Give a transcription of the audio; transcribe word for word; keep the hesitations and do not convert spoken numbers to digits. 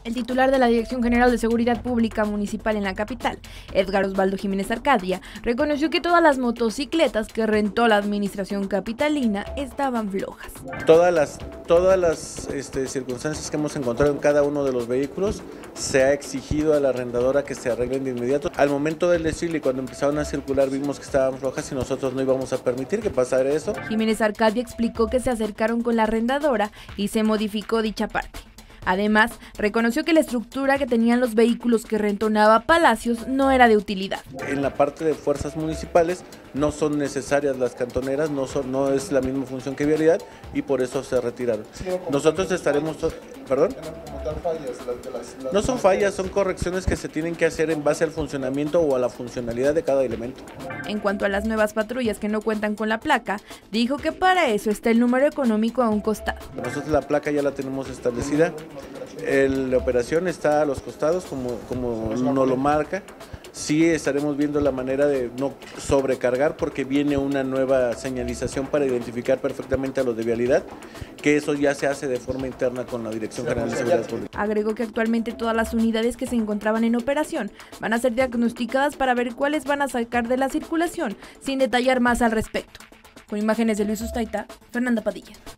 El titular de la Dirección General de Seguridad Pública Municipal en la capital, Edgar Osvaldo Jiménez Arcadia, reconoció que todas las motocicletas que rentó la administración capitalina estaban flojas. Todas las, todas las este, circunstancias que hemos encontrado en cada uno de los vehículos, se ha exigido a la arrendadora que se arreglen de inmediato. Al momento del desfile y cuando empezaron a circular vimos que estaban flojas y nosotros no íbamos a permitir que pasara eso. Jiménez Arcadia explicó que se acercaron con la arrendadora y se modificó dicha parte. Además, reconoció que la estructura que tenían los vehículos que rentó Nava Palacios no era de utilidad. En la parte de fuerzas municipales no son necesarias las cantoneras, no, son, no es la misma función que vialidad y por eso se retiraron. Nosotros estaremos... ¿Perdón? No son fallas, son correcciones que se tienen que hacer en base al funcionamiento o a la funcionalidad de cada elemento. En cuanto a las nuevas patrullas que no cuentan con la placa, dijo que para eso está el número económico a un costado. Nosotros la placa ya la tenemos establecida, el, la operación está a los costados como, como nos lo marca. Sí estaremos viendo la manera de no sobrecargar porque viene una nueva señalización para identificar perfectamente a los de vialidad, que eso ya se hace de forma interna con la Dirección General de Seguridad Pública. Agregó que actualmente todas las unidades que se encontraban en operación van a ser diagnosticadas para ver cuáles van a sacar de la circulación, sin detallar más al respecto. Con imágenes de Luis Ustaita, Fernanda Padilla.